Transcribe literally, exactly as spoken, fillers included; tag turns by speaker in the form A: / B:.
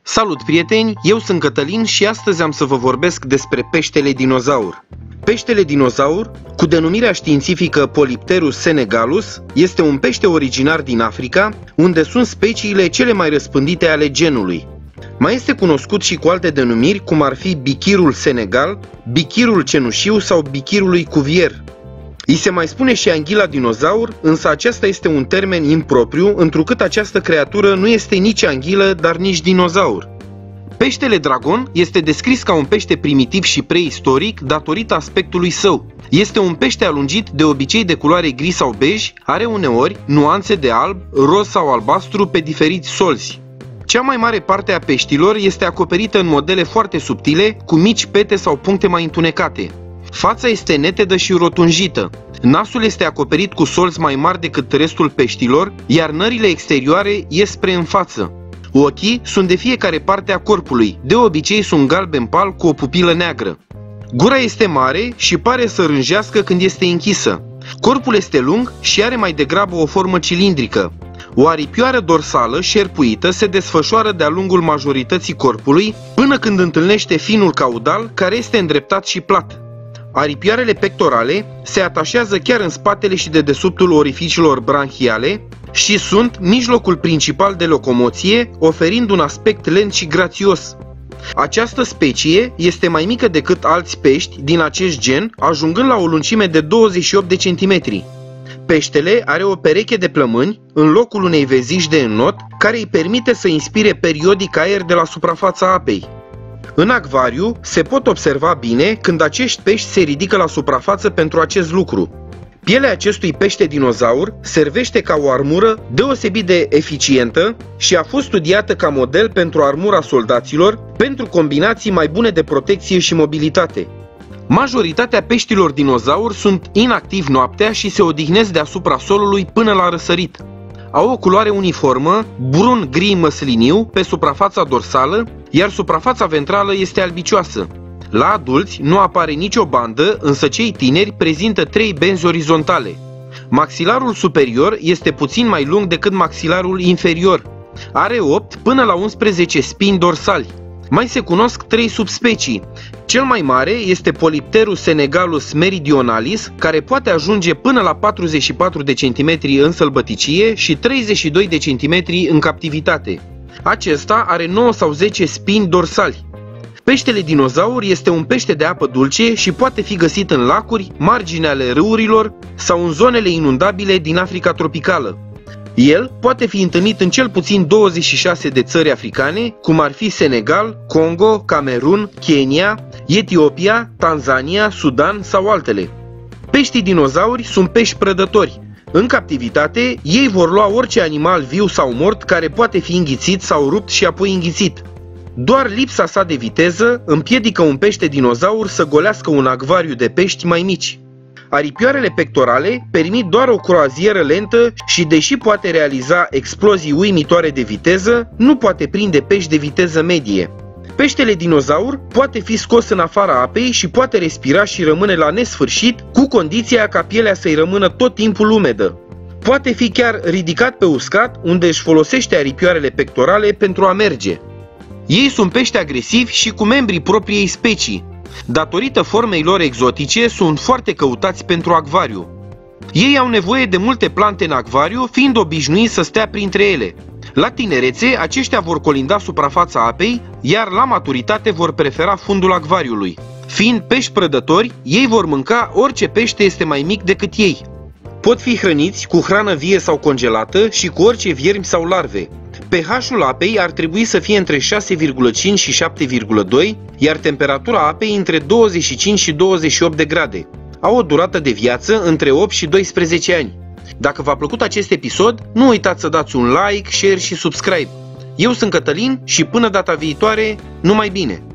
A: Salut prieteni, eu sunt Cătălin și astăzi am să vă vorbesc despre peștele dinozaur. Peștele dinozaur, cu denumirea științifică Polypterus senegalus, este un pește originar din Africa, unde sunt speciile cele mai răspândite ale genului. Mai este cunoscut și cu alte denumiri, cum ar fi bichirul senegal, bichirul cenușiu sau bichirul cuvier. Îi se mai spune și anghila dinozaur, însă acesta este un termen impropriu, întrucât această creatură nu este nici anghilă, dar nici dinozaur. Peștele dragon este descris ca un pește primitiv și preistoric datorită aspectului său. Este un pește alungit, de obicei de culoare gri sau bej, are uneori nuanțe de alb, roz sau albastru pe diferiți solzi. Cea mai mare parte a peștilor este acoperită în modele foarte subtile, cu mici pete sau puncte mai întunecate. Fața este netedă și rotunjită. Nasul este acoperit cu solzi mai mari decât restul peștilor, iar nările exterioare ies spre în față. Ochii sunt de fiecare parte a corpului, de obicei sunt galben-pal cu o pupilă neagră. Gura este mare și pare să rânjească când este închisă. Corpul este lung și are mai degrabă o formă cilindrică. O aripioară dorsală șerpuită se desfășoară de-a lungul majorității corpului, până când întâlnește finul caudal, care este îndreptat și plat. Aripioarele pectorale se atașează chiar în spatele și de dedesubtul orificiilor branhiale și sunt mijlocul principal de locomoție, oferind un aspect lent și grațios. Această specie este mai mică decât alți pești din acest gen, ajungând la o lungime de douăzeci și opt de centimetri. Peștele are o pereche de plămâni în locul unei veziși de înnot, care îi permite să inspire periodic aer de la suprafața apei. În acvariu se pot observa bine când acești pești se ridică la suprafață pentru acest lucru. Pielea acestui pește dinozaur servește ca o armură deosebit de eficientă și a fost studiată ca model pentru armura soldaților, pentru combinații mai bune de protecție și mobilitate. Majoritatea peștilor dinozauri sunt inactivi noaptea și se odihnesc deasupra solului până la răsărit. Au o culoare uniformă, brun-gri măsliniu pe suprafața dorsală, iar suprafața ventrală este albicioasă. La adulți nu apare nicio bandă, însă cei tineri prezintă trei benzi orizontale. Maxilarul superior este puțin mai lung decât maxilarul inferior. Are opt până la unsprezece spini dorsali. Mai se cunosc trei subspecii. Cel mai mare este Polypterus senegalus meridionalis, care poate ajunge până la patruzeci și patru de centimetri în sălbăticie și treizeci și doi de centimetri în captivitate. Acesta are nouă sau zece spini dorsali. Peștele dinozaur este un pește de apă dulce și poate fi găsit în lacuri, margini ale râurilor sau în zonele inundabile din Africa tropicală. El poate fi întâlnit în cel puțin douăzeci și șase de țări africane, cum ar fi Senegal, Congo, Camerun, Kenya, Etiopia, Tanzania, Sudan sau altele. Peștii dinozauri sunt pești prădători. În captivitate, ei vor lua orice animal viu sau mort care poate fi înghițit sau rupt și apoi înghițit. Doar lipsa sa de viteză împiedică un pește dinozaur să golească un acvariu de pești mai mici. Aripioarele pectorale permit doar o croazieră lentă și, deși poate realiza explozii uimitoare de viteză, nu poate prinde pești de viteză medie. Peștele dinozaur poate fi scos în afara apei și poate respira și rămâne la nesfârșit, cu condiția ca pielea să-i rămână tot timpul umedă. Poate fi chiar ridicat pe uscat, unde își folosește aripioarele pectorale pentru a merge. Ei sunt pești agresivi și cu membrii propriei specii. Datorită formei lor exotice, sunt foarte căutați pentru acvariu. Ei au nevoie de multe plante în acvariu, fiind obișnuiți să stea printre ele. La tinerețe, aceștia vor colinda suprafața apei, iar la maturitate vor prefera fundul acvariului. Fiind pești prădători, ei vor mânca orice pește este mai mic decât ei. Pot fi hrăniți cu hrană vie sau congelată și cu orice viermi sau larve. pH-ul apei ar trebui să fie între șase virgulă cinci și șapte virgulă doi, iar temperatura apei între douăzeci și cinci și douăzeci și opt de grade. Au o durată de viață între opt și doisprezece ani. Dacă v-a plăcut acest episod, nu uitați să dați un like, share și subscribe. Eu sunt Cătălin și până data viitoare, numai bine!